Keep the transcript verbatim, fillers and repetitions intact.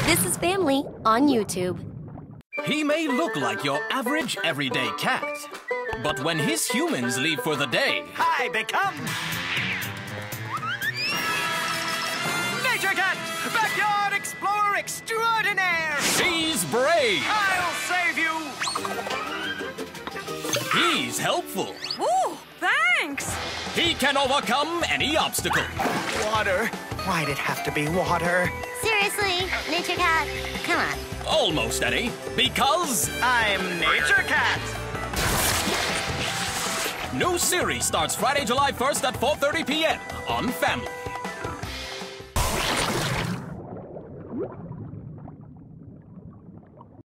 This is Family on YouTube. He may look like your average everyday cat, but when his humans leave for the day, I become Nature Cat, backyard explorer extraordinaire. she's brave. I'll save you. He's helpful. Ooh, thanks! He can overcome any obstacle. Water. Why'd it have to be water? Seriously, Nature Cat, come on. Almost any, because I'm Nature Cat. new series starts Friday, July first at four thirty p m on Family.